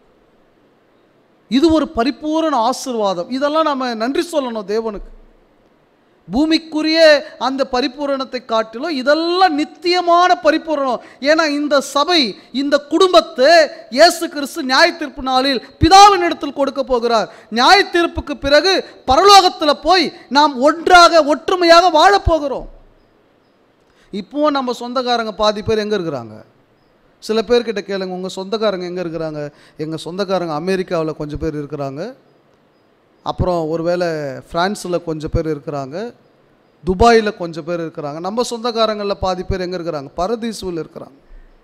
இது ஒரு பரிபூரண ஆசீர்வாதம். இதெல்லாம் நம்ம நன்றி சொல்லணும் தேவனுக்கு. பூமிக்குரிய அந்த பரிபூரணத்தை காட்டிலும் இதெல்லாம் நித்தியமான பரிபூரணம். ஏன்னா இந்த சபை, இந்த குடும்பத்தை இயேசு கிறிஸ்து நியாய தீர்ப்பு நாளில் பிதாவின் இடத்தில் கொடுக்க போகிறார். நியாய தீர்ப்புக்கு பிறகு பரலோகத்தில் போய் நாம் ஒன்றாக ஒற்றுமையாக வாழப்போகிறோம். இப்போ நம்ம சொந்தக்காரங்க பாதி பேர் எங்கே இருக்கிறாங்க? சில பேர்கிட்ட கேளுங்க, உங்கள் சொந்தக்காரங்க எங்கே இருக்கிறாங்க? எங்கள் சொந்தக்காரங்க அமெரிக்காவில் கொஞ்சம் பேர் இருக்கிறாங்க, அப்புறம் ஒருவேளை ஃப்ரான்ஸில் கொஞ்சம் பேர் இருக்கிறாங்க, துபாயில் கொஞ்சம் பேர் இருக்கிறாங்க. நம்ம சொந்தக்காரங்களில் பாதி பேர் எங்கே இருக்கிறாங்க? பரதீசுவில் இருக்கிறாங்க.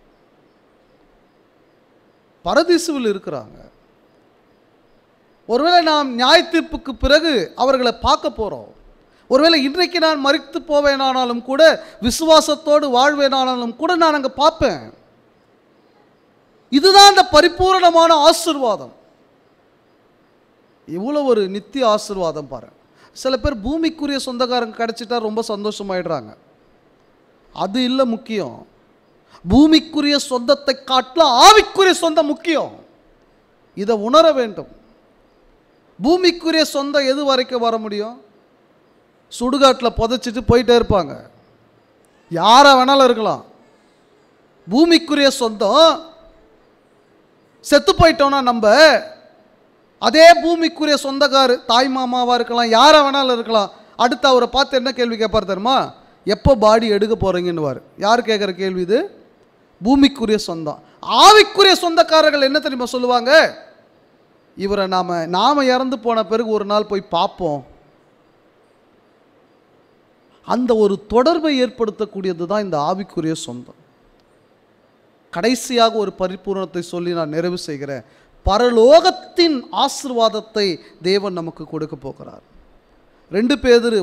பரதீசுவில் இருக்கிறாங்க. ஒருவேளை நாம் நியாய தீர்ப்புக்கு பிறகு அவர்களை பார்க்க போகிறோம். ஒருவேளை இன்றைக்கு நான் மரித்து போவேனானாலும் கூட, விசுவாசத்தோடு வாழ்வேனானாலும் கூட நான் அங்கே பார்ப்பேன். இதுதான் அந்த பரிபூரணமான ஆசீர்வாதம். இவ்வளோ ஒரு நித்திய ஆசீர்வாதம் பாரு. சில பேர் பூமிக்குரிய சொந்தக்காரங்க கிடைச்சிட்டா ரொம்ப சந்தோஷமாயிடுறாங்க. அது இல்லை முக்கியம். பூமிக்குரிய சொந்தத்தை காட்டிலும் ஆவிக்குரிய சொந்தம் முக்கியம். இதை உணர வேண்டும். பூமிக்குரிய சொந்தம் எது வரைக்கும் வர முடியும்? சுடுகாட்டில் புதைச்சிட்டு போயிட்டே இருப்பாங்க, யாரை வேணாலும் இருக்கலாம். பூமிக்குரிய சொந்தம் செத்து போயிட்டோன்னா நம்ம அதே பூமிக்குரிய சொந்தக்காரு, தாய் மாமாவாக இருக்கலாம், யாரை வேணாலும் இருக்கலாம். அடுத்து அவரை பார்த்து என்ன கேள்வி கேட்பார் தெரியுமா? எப்போ பாடி எடுக்க போகிறீங்கன்னுவார். யார் கேட்குற கேள்வி இது? பூமிக்குரிய சொந்தம். ஆவிக்குரிய சொந்தக்காரர்கள் என்ன தெரியுமா சொல்லுவாங்க? இவரை நாம் இறந்து போன பிறகு ஒரு நாள் போய் பார்ப்போம். அந்த ஒரு தொடர்பை ஏற்படுத்தக்கூடியது தான் இந்த ஆவிக்குரிய சொந்தம். கடைசியாக ஒரு பரிபூரணத்தை சொல்லி நான் நிறைவு செய்கிறேன். பரலோகத்தின் ஆசீர்வாதத்தை தேவன் நமக்கு கொடுக்க போகிறார். 2 பேதுரு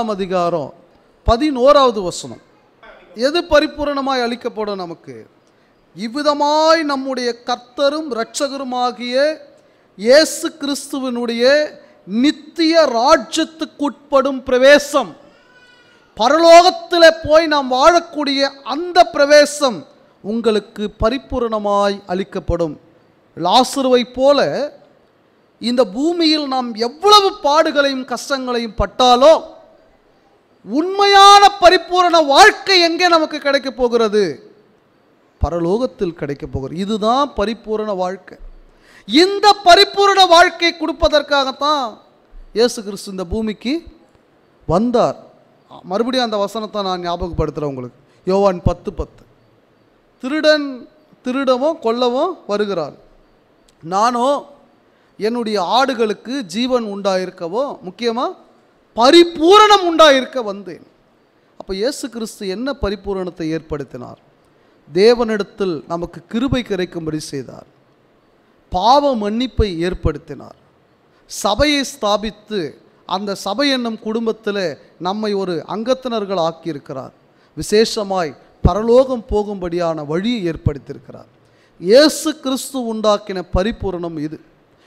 1:11 எது பரிபூரணமாய் அளிக்கப்படும் நமக்கு? இவ்விதமாய் நம்முடைய கர்த்தரும் இரட்சகருமாகிய இயேசு கிறிஸ்துவினுடைய நித்திய ராஜ்யத்துக்குட்படும் பிரவேசம், பரலோகத்தில் போய் நாம் வாழக்கூடிய அந்த பிரவேசம் உங்களுக்கு பரிபூரணமாய் அளிக்கப்படும். லாசருவை போல இந்த பூமியில் நாம் எவ்வளவு பாடுகளையும் கஷ்டங்களையும் பட்டாலோ, உண்மையான பரிபூரண வாழ்க்கை எங்கே நமக்கு கிடைக்க போகிறது? பரலோகத்தில் கிடைக்க போகிறது. இதுதான் பரிபூரண வாழ்க்கை. இந்த பரிபூரண வாழ்க்கை கொடுப்பதற்காகத்தான் இயேசு கிறிஸ்து இந்த பூமிக்கு வந்தார். மறுபடியும் அந்த வசனத்தை நான் ஞாபகப்படுத்துகிறேன் உங்களுக்கு. யோவான் 10:10 திருடன் திருடவும் கொல்லவும் வருகிறார், நானோ என்னுடைய ஆடுகளுக்கு ஜீவன் உண்டாயிருக்கவோ, முக்கியமாக பரிபூரணம் உண்டாயிருக்க வந்தேன். அப்போ இயேசு கிறிஸ்து என்ன பரிபூரணத்தை ஏற்படுத்தினார்? தேவனிடத்தில் நமக்கு கிருபை கிடைக்கும்படி செய்தார். பாவ மன்னிப்பை ஏற்படுத்தினார். சபையை ஸ்தாபித்து அந்த சபை என்னும் குடும்பத்தில் நம்மை ஒரு அங்கத்தினர்கள் ஆக்கியிருக்கிறார். விசேஷமாய் பரலோகம் போகும்படியான வழியை ஏற்படுத்தியிருக்கிறார். இயேசு கிறிஸ்து உண்டாக்கின பரிபூரணம் இது.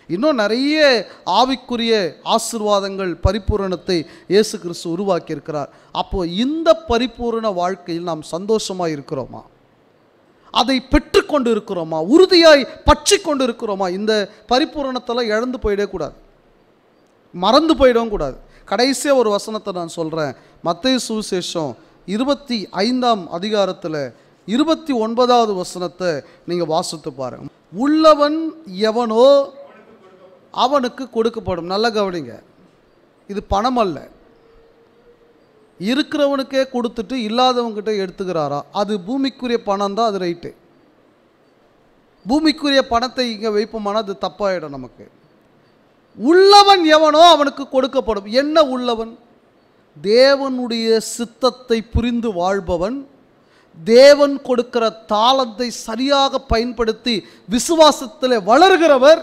இன்னும் நிறைய ஆவிக்குரிய ஆசீர்வாதங்கள் பரிபூரணத்தை இயேசு கிறிஸ்து உருவாக்கி இருக்கிறார். அப்போ இந்த பரிபூரண வாழ்க்கையில் நாம் சந்தோஷமாக இருக்கிறோமா? அதை பெற்றுக்கொண்டு இருக்கிறோமா? உறுதியாய் பற்றி கொண்டு இருக்கிறோமா? இந்த பரிபூரணத்தெல்லாம் இழந்து போயிடவே கூடாது, மறந்து போயிடவும் கூடாது. கடைசியாக ஒரு வசனத்தை நான் சொல்கிறேன். மத்தேயு சுவிசேஷம் 25ஆம் அதிகாரத்தில் 29வது வசனத்தை நீங்கள் வாசித்து பாருங்கள். உள்ளவன் எவனோ அவனுக்கு கொடுக்கப்படும். நல்ல கவனிங்க, இது பணம் அல்ல. இருக்கிறவனுக்கே கொடுத்துட்டு இல்லாதவங்கிட்ட எடுத்துக்கிறாரா? அது பூமிக்குரிய பணம் தான், அது ரைட்டு. பூமிக்குரிய பணத்தை இங்கே வைப்போமானா அது தப்பாயிடும் நமக்கு. உள்ளவன் எவனோ அவனுக்கு கொடுக்கப்படும். என்ன உள்ளவன்? தேவனுடைய சித்தத்தை புரிந்து வாழ்பவன், தேவன் கொடுக்கிற தாளத்தை சரியாக பயன்படுத்தி விசுவாசத்தில் வளர்கிறவர்.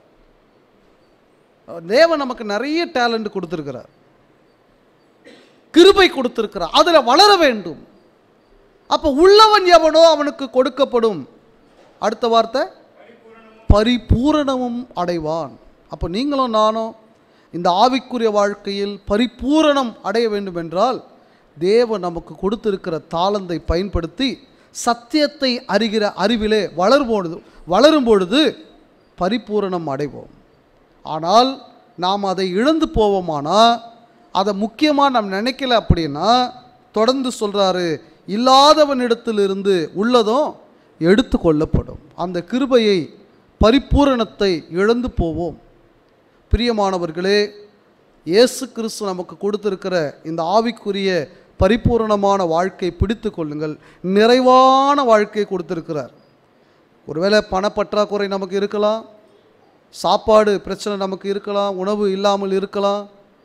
தேவன் நமக்கு நிறைய டேலண்ட் கொடுத்திருக்கிறார், கிருபை கொடுத்திருக்கிறார், அதில் வளர வேண்டும். அப்போ உள்ளவன் எவனோ அவனுக்கு கொடுக்கப்படும். அடுத்த வார்த்தை பரிபூரணமும் அடைவான். அப்போ நீங்களும் நானும் இந்த ஆவிக்குரிய வாழ்க்கையில் பரிபூரணம் அடைய வேண்டும் என்றால் தேவன் நமக்கு கொடுத்திருக்கிற தாளந்தை பயன்படுத்தி சத்தியத்தை அறிகிற அறிவிலே வளரும் பொழுது பரிபூரணம் அடைவோம். ஆனால் நாம் அதை இழந்து போவோமானா, அதை முக்கியமாக நாம் நினைக்கல அப்படின்னா, தொடர்ந்து சொல்கிறாரு, இல்லாதவனிடத்திலிருந்து உள்ளதும் எடுத்து கொள்ளப்படும். அந்த கிருபையை பரிபூரணத்தை இழந்து போவோம். பிரியமானவர்களே, இயேசு கிறிஸ்து நமக்கு கொடுத்திருக்கிற இந்த ஆவிக்குரிய பரிபூரணமான வாழ்க்கை பிடித்து கொள்ளுங்கள். நிறைவான வாழ்க்கையை கொடுத்திருக்கிறார். ஒருவேளை பணப்பற்றாக்குறை நமக்கு இருக்கலாம், சாப்பாடு பிரச்சனை நமக்கு இருக்கலாம், உணவு இல்லாமல் இருக்கலாம்,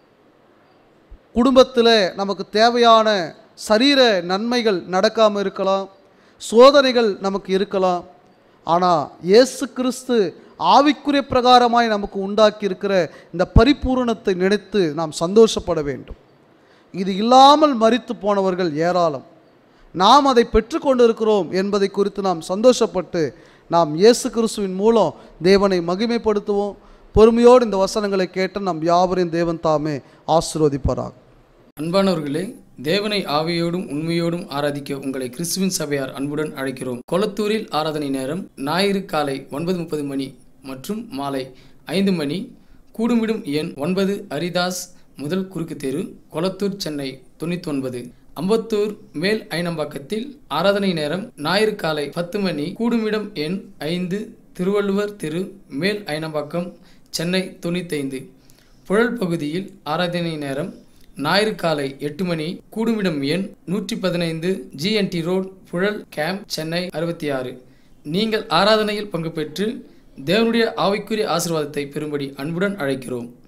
குடும்பத்தில் நமக்கு தேவையான சரீர நன்மைகள் நடக்காமல் இருக்கலாம், சோதனைகள் நமக்கு இருக்கலாம். ஆனால் இயேசு கிறிஸ்து ஆவிக்குரிய பிரகாரமாய் நமக்கு உண்டாக்கி இருக்கிற இந்த பரிபூரணத்தை நினைத்து நாம் சந்தோஷப்பட வேண்டும். இது இல்லாமல் மரித்து போனவர்கள் ஏராளம். நாம் அதை பெற்றுக்கொண்டு இருக்கிறோம் என்பதை குறித்து நாம் சந்தோஷப்பட்டு நாம் இயேசு கிறிஸ்துவின் மூலம் தேவனை மகிமைப்படுத்துவோம். பொறுமையோடு இந்த வசனங்களை கேட்டு நாம் யாவரையும் தேவன் தாமே ஆசீர்வதிப்பாராக.
அன்பானவர்களே, தேவனை ஆவியோடும் உண்மையோடும் ஆராதிக்க உங்களை கிறிஸ்துவின் சபையார் அன்புடன் அழைக்கிறோம். கொளத்தூரில் ஆராதனை நேரம் ஞாயிறு காலை 9:30 மணி மற்றும் மாலை 5 மணி. கூடுமிடும் எண் 9, ஹரிதாஸ் முதல் குறுக்கு தெரு, கொளத்தூர், சென்னை 99. அம்பத்தூர் மேல் ஐனம்பாக்கத்தில் ஆராதனை நேரம் ஞாயிறு காலை 10 மணி. கூடுமிடம் எண் 5, திருவள்ளுவர் தெரு, மேல் ஐனம்பாக்கம், சென்னை 95. புழல் பகுதியில் ஆராதனை நேரம் ஞாயிறு காலை 8 மணி. கூடுமிடம் எண் 115, GNT road, Puzhal camp, Chennai 66. நீங்கள் ஆராதனையில் பங்கு பெற்று தேவனுடைய ஆவிக்குரிய ஆசீர்வாதத்தை பெறும்படி அன்புடன் அழைக்கிறோம்.